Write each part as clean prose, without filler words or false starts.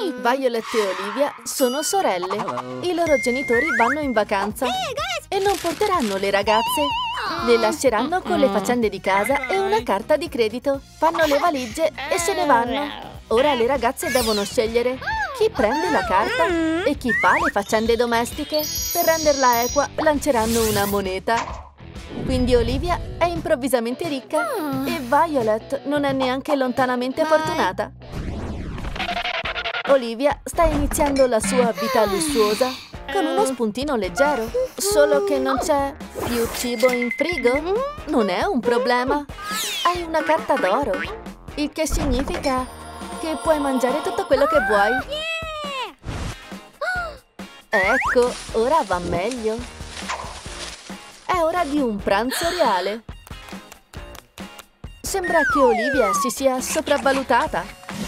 Violet e Olivia sono sorelle. I loro genitori vanno in vacanza e non porteranno le ragazze. Le lasceranno con le faccende di casa e una carta di credito. Fanno le valigie e se ne vanno. Ora le ragazze devono scegliere chi prende la carta e chi fa le faccende domestiche. Per renderla equa lanceranno una moneta. Quindi Olivia è improvvisamente ricca e Violet non è neanche lontanamente fortunata. Olivia sta iniziando la sua vita lussuosa con uno spuntino leggero. Solo che non c'è più cibo in frigo. Non è un problema. Hai una carta d'oro, il che significa che puoi mangiare tutto quello che vuoi. Ecco, ora va meglio. È ora di un pranzo reale. Sembra che Olivia si sia sopravvalutata.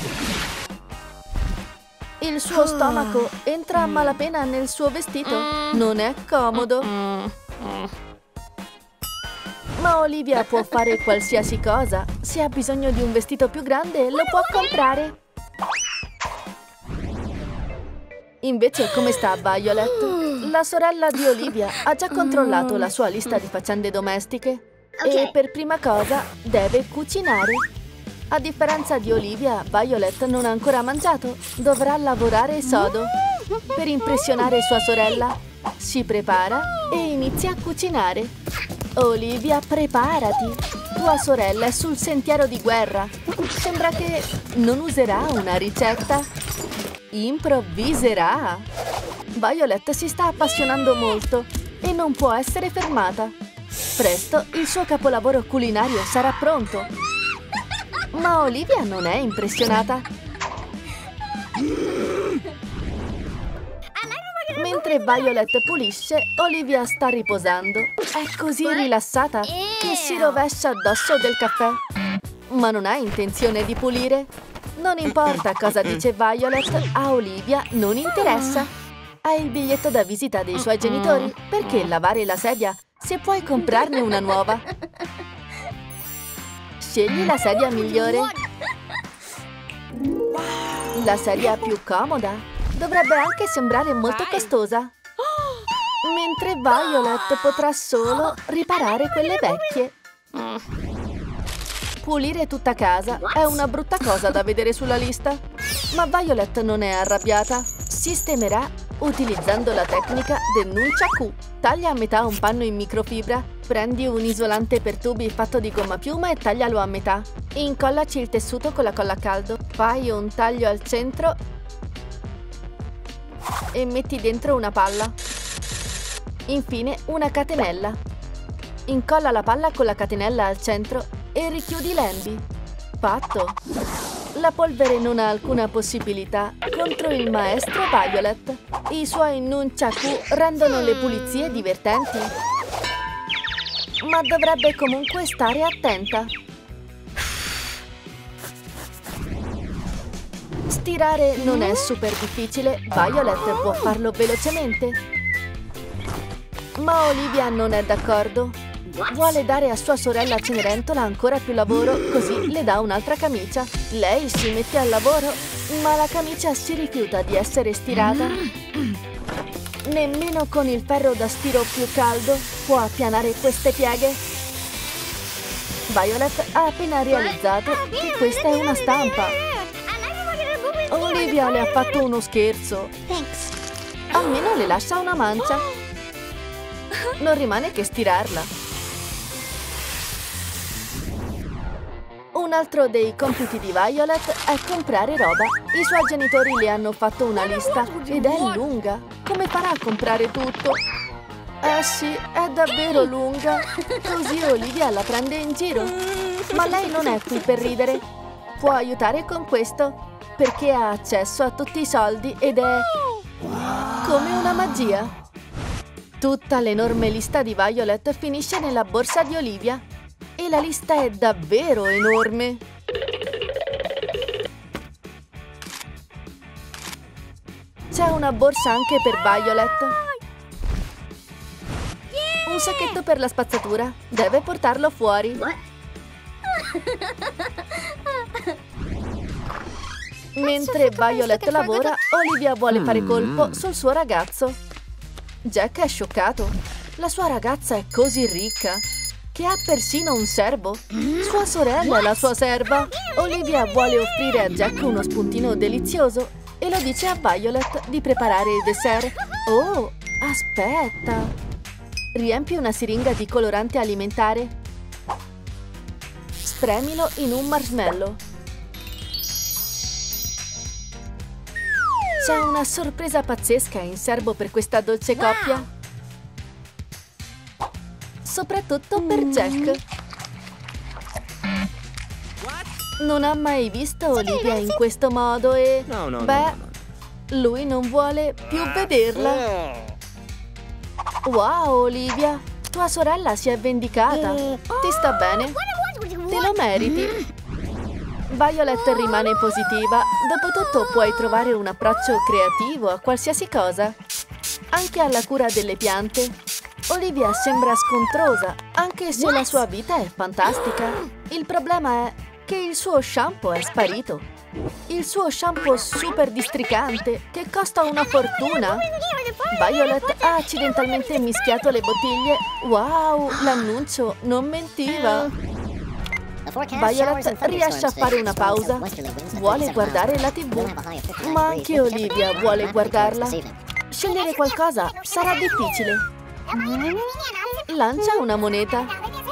Il suo stomaco entra a malapena nel suo vestito. Non è comodo. Ma Olivia può fare qualsiasi cosa. Se ha bisogno di un vestito più grande, lo può comprare. Invece, come sta Violet? La sorella di Olivia ha già controllato la sua lista di faccende domestiche e per prima cosa deve cucinare. A differenza di Olivia, Violet non ha ancora mangiato. Dovrà lavorare sodo. Per impressionare sua sorella, si prepara e inizia a cucinare. Olivia, preparati! Tua sorella è sul sentiero di guerra. Sembra che non userà una ricetta. Improvviserà. Violet si sta appassionando molto e non può essere fermata. Presto il suo capolavoro culinario sarà pronto. Ma Olivia non è impressionata. Mentre Violet pulisce, Olivia sta riposando. È così rilassata che si rovescia addosso del caffè. Ma non ha intenzione di pulire. Non importa cosa dice Violet, a Olivia non interessa. Ha il biglietto da visita dei suoi genitori. Perché lavare la sedia se puoi comprarne una nuova? Scegli la sedia migliore. La sedia più comoda. Dovrebbe anche sembrare molto costosa. Mentre Violet potrà solo riparare quelle vecchie. Pulire tutta casa è una brutta cosa da vedere sulla lista. Ma Violet non è arrabbiata. Sistemerà utilizzando la tecnica del nunchaku. Taglia a metà un panno in microfibra. Prendi un isolante per tubi fatto di gomma piuma e taglialo a metà. Incollaci il tessuto con la colla a caldo. Fai un taglio al centro e metti dentro una palla. Infine una catenella. Incolla la palla con la catenella al centro e richiudi l'embi. Fatto! La polvere non ha alcuna possibilità contro il maestro Violet. I suoi nunchaku rendono le pulizie divertenti. Ma dovrebbe comunque stare attenta. Stirare non è super difficile, Violet può farlo velocemente. Ma Olivia non è d'accordo. Vuole dare a sua sorella Cenerentola ancora più lavoro, così le dà un'altra camicia. Lei si mette al lavoro, ma la camicia si rifiuta di essere stirata. Nemmeno con il ferro da stiro più caldo può appianare queste pieghe. Violet ha appena realizzato che questa è una stampa. Olivia le ha fatto uno scherzo. Almeno le lascia una mancia. Non rimane che stirarla. Un altro dei compiti di Violet è comprare roba. I suoi genitori le hanno fatto una lista ed è lunga. Come farà a comprare tutto? Eh sì, è davvero lunga. Così Olivia la prende in giro. Ma lei non è qui per ridere. Può aiutare con questo, perché ha accesso a tutti i soldi ed è come una magia. Tutta l'enorme lista di Violet finisce nella borsa di Olivia. E la lista è davvero enorme. C'è una borsa anche per Violet. Un sacchetto per la spazzatura. Deve portarlo Mentre Violet lavora, Olivia vuole fare colpo sul suo ragazzo. Jack è scioccato. La sua ragazza è così ricca che ha persino un servo. Sua sorella è la sua serva. Olivia vuole offrire a Jack uno spuntino delizioso e lo dice a Violet di preparare il dessert. Oh, aspetta. Riempi una siringa di colorante alimentare. Spremilo in un marshmallow. C'è una sorpresa pazzesca in serbo per questa dolce coppia. Soprattutto per Jack. Non ha mai visto Olivia in questo modo e... lui non vuole più vederla. Wow, Olivia, tua sorella si è vendicata. Ti sta bene? Te lo meriti. Violet rimane positiva. Dopotutto puoi trovare un approccio creativo a qualsiasi cosa. Anche alla cura delle piante. Olivia sembra scontrosa, anche se la sua vita è fantastica. Il problema è che il suo shampoo è sparito. Il suo shampoo super districante, che costa una fortuna. Violet ha accidentalmente mischiato le bottiglie. Wow, l'annuncio non mentiva. Violet riesce a fare una pausa. Vuole guardare la TV, ma anche Olivia vuole guardarla. Scegliere qualcosa sarà difficile. Lancia una moneta.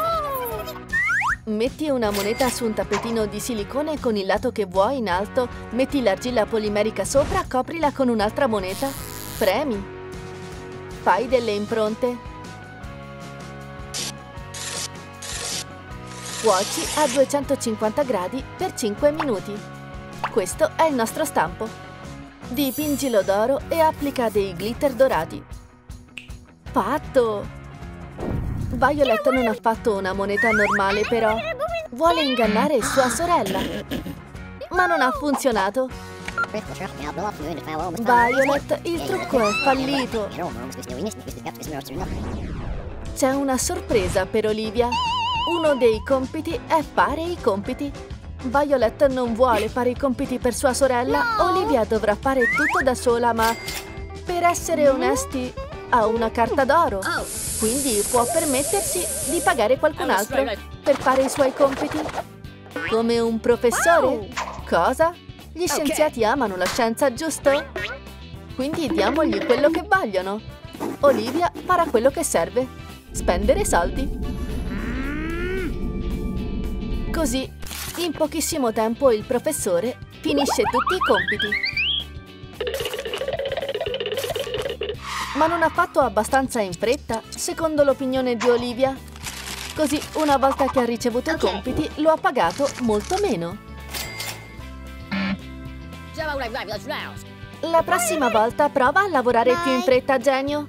Metti una moneta su un tappetino di silicone con il lato che vuoi in alto, metti l'argilla polimerica sopra, coprila con un'altra moneta. Premi. Fai delle impronte. Cuoci a 250 gradi per 5 minuti. Questo è il nostro stampo. Dipingilo d'oro e applica dei glitter dorati. Fatto! Violet non ha fatto una moneta normale, però. Vuole ingannare sua sorella. Ma non ha funzionato. Violet, il trucco è fallito. C'è una sorpresa per Olivia. Uno dei compiti è fare i compiti. Violet non vuole fare i compiti per sua sorella. Olivia dovrà fare tutto da sola, ma per essere onesti, ha una carta d'oro. Quindi può permettersi di pagare qualcun altro per fare i suoi compiti. Come un professore? Cosa? Gli scienziati amano la scienza, giusto? Quindi diamogli quello che vogliono. Olivia farà quello che serve. Spendere soldi. Così, in pochissimo tempo il professore finisce tutti i compiti. Ma non ha fatto abbastanza in fretta, secondo l'opinione di Olivia. Così, una volta che ha ricevuto i compiti, lo ha pagato molto meno. La prossima volta prova a lavorare più in fretta, genio.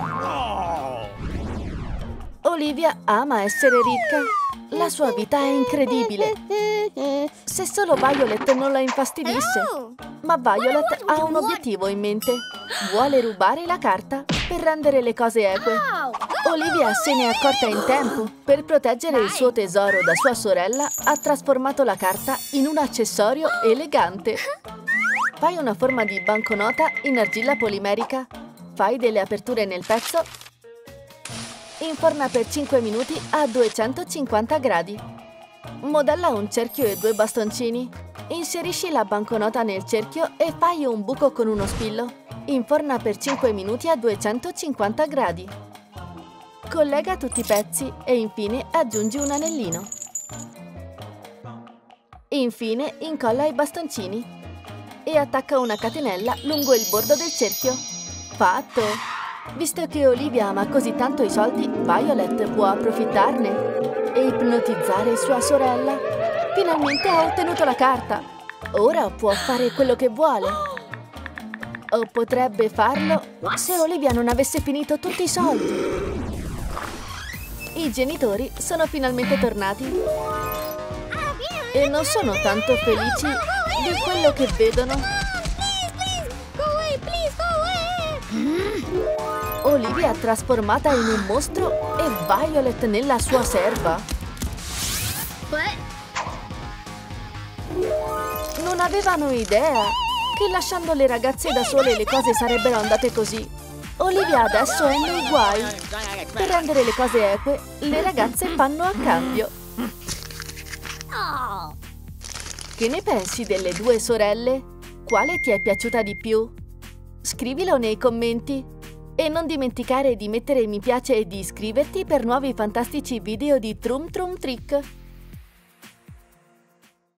Olivia ama essere ricca. La sua vita è incredibile. Se solo Violet non la infastidisse. Ma Violet ha un obiettivo in mente. Vuole rubare la carta per rendere le cose eque. Olivia se ne è accorta in tempo. Per proteggere il suo tesoro da sua sorella, ha trasformato la carta in un accessorio elegante. Fai una forma di banconota in argilla polimerica. Fai delle aperture nel pezzo. Inforna per 5 minuti a 250 gradi. Modella un cerchio e 2 bastoncini. Inserisci la banconota nel cerchio e fai un buco con uno spillo. Inforna per 5 minuti a 250 gradi. Collega tutti i pezzi e infine aggiungi un anellino. Infine incolla i bastoncini e attacca una catenella lungo il bordo del cerchio. Fatto! Visto che Olivia ama così tanto i soldi, Violet può approfittarne e ipnotizzare sua sorella. Finalmente ha ottenuto la carta. Ora può fare quello che vuole. O potrebbe farlo se Olivia non avesse finito tutti i soldi. I genitori sono finalmente tornati e non sono tanto felici di quello che vedono. Olivia è trasformata in un mostro e Violet nella sua serva. Non Non avevano idea che lasciando le ragazze da sole le cose sarebbero andate così. Olivia adesso è nei guai. Per rendere le cose eque, le ragazze fanno a cambio. Che ne pensi delle due sorelle? Quale ti è piaciuta di più? Scrivilo nei commenti. E non dimenticare di mettere mi piace e di iscriverti per nuovi fantastici video di Trum Trum Trick.